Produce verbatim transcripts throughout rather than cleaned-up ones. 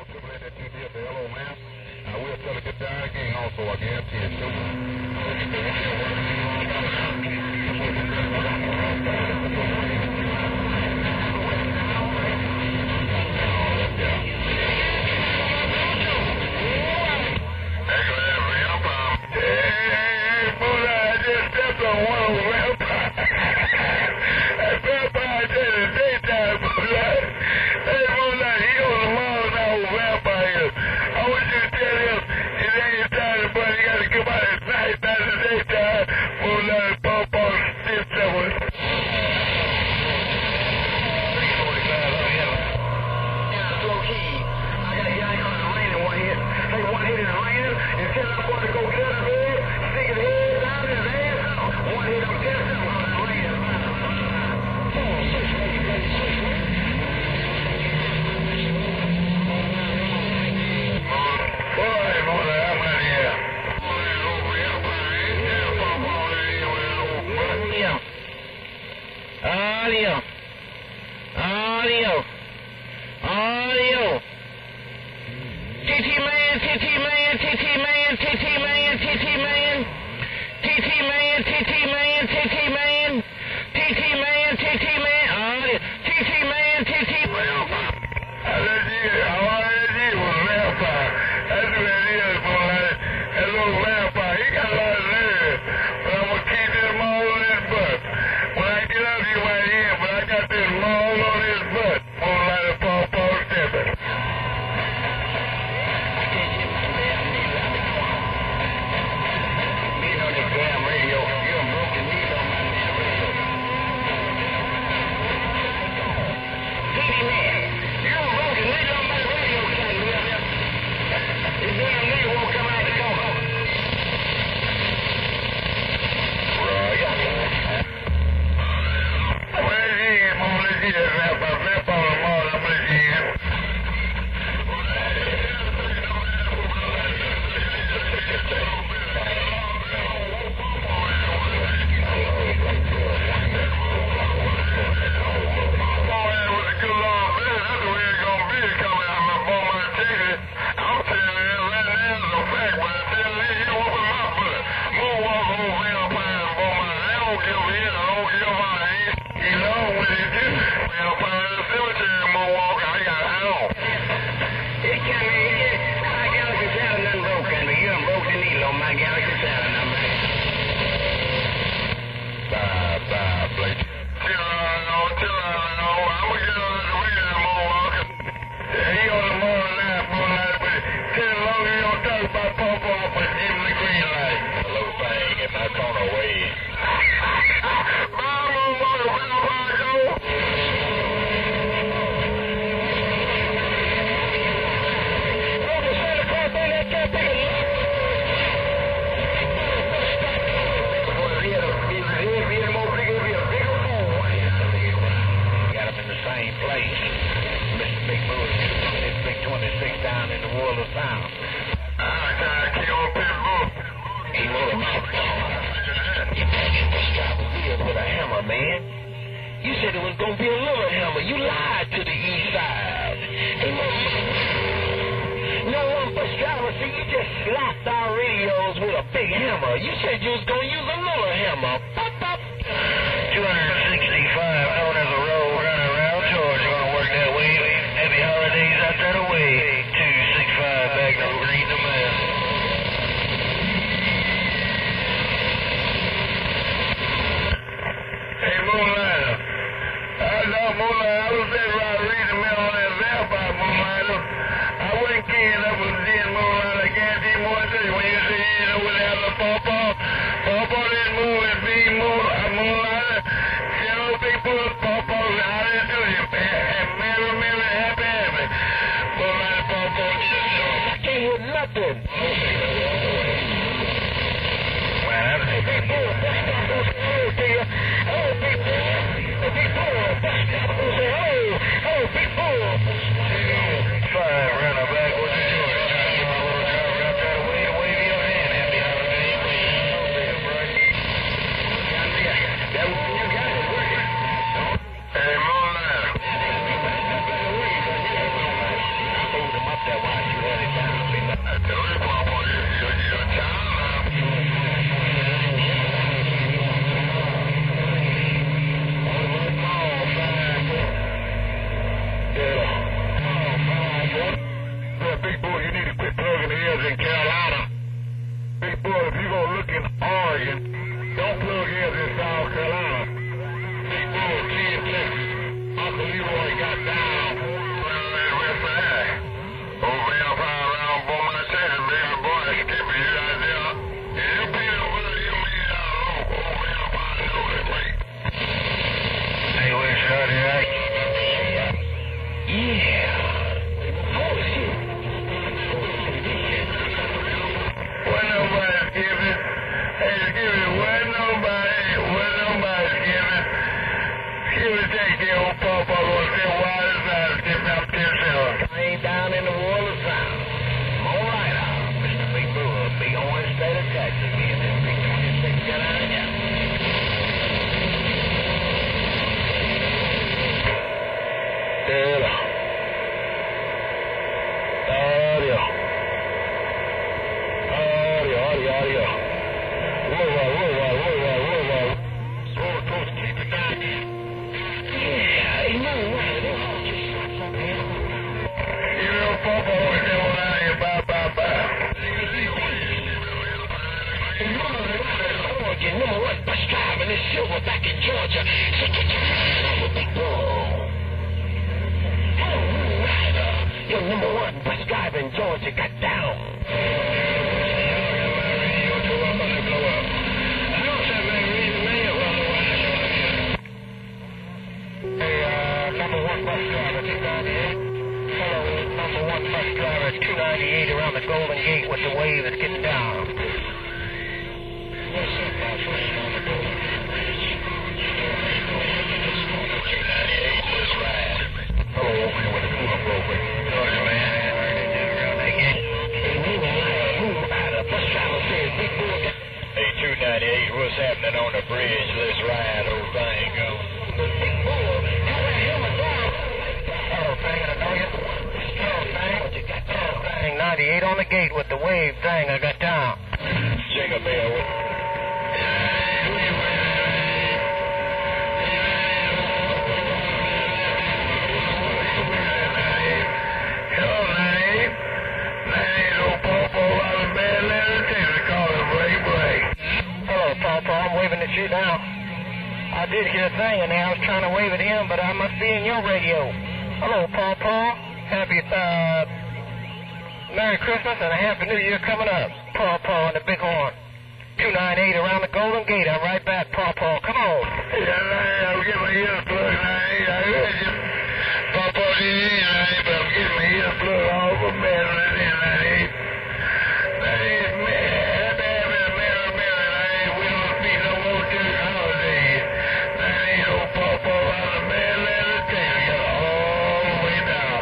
That over back in Georgia. So get your hand on the big boy. Oh, rider, your number one bus driver in Georgia got down. two ninety-eight around the Golden Gate with the wave is getting down. What's up, my friend, on the Golden Gate Bridge? two ninety-eight, let's ride. Hello, man, with the cool broker. Sorry, man, I heard it do around that gate. Hey, move right, move right. The bus driver says, big boy. Hey, two ninety-eight, what's happening on the bridge? Let's ride, old thing, go. Big boy, how the hell is that? Oh, thing, I know you. ninety-eight on the gate with the wave thing I got down. Jingle bell. Hello, ninety-eight. ninety-eight, old Pawpaw out of bed, let us take the call of Ray Bray. Hello, Pawpaw, I'm waving at you now. I did hear a thing in there. I was trying to wave at him, but I must be in your radio. Hello, Pawpaw. Happy, uh... Merry Christmas and a Happy New Year coming up. Paw Paw and the Big Horn. two ninety-eight around the Golden Gate. I'm right back, Paw Paw. Come on. Yeah, I'll get my ears plugged, ninety-eight. I heard you. Paw Paw didn't hear you, ninety-eight, but I'm getting my ears plugged all over bed right here, ninety-eight. ninety-eight, man. Happy, happy, merry, merry, ninety-eight. We don't speak no more to the holidays. ninety-eight, old Paw Paw out of bed, let us take it all the way down.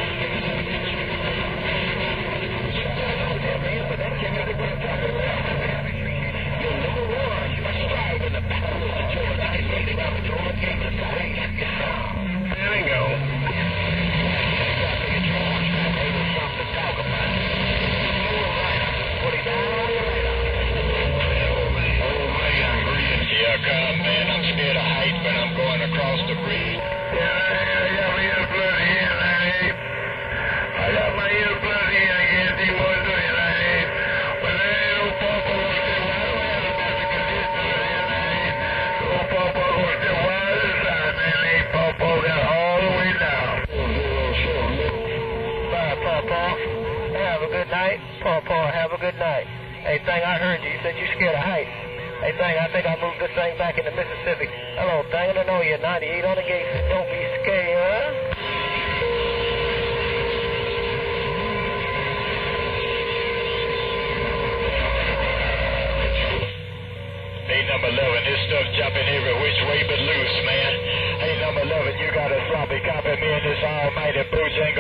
There we go. Yeah, come, man. I'm scared of height, but I'm going across the bridge. Yeah, I got my ear bloody here, ninety-eight. I got my ear bloody here. I can't see what's doing, ninety-eight. But there ain't no Pawpaw going to why do I have a better condition here, ninety-eight? No Pawpaw going to why this side, ninety-eight. Pawpaw got all the way down. Bye, Pawpaw. Have a good night. Pawpaw, have a good night. Hey, thing, I heard you. You said you scared of heights. Hey, thing, I think I'll move this thing back into Mississippi. Hello, thing, I know you're ninety-eight on the gate. Don't be scared, huh? Hey, number eleven, this stuff jumping every which way but loose, man. Hey, number eleven, you got a sloppy copy. Me and this almighty Bojangles.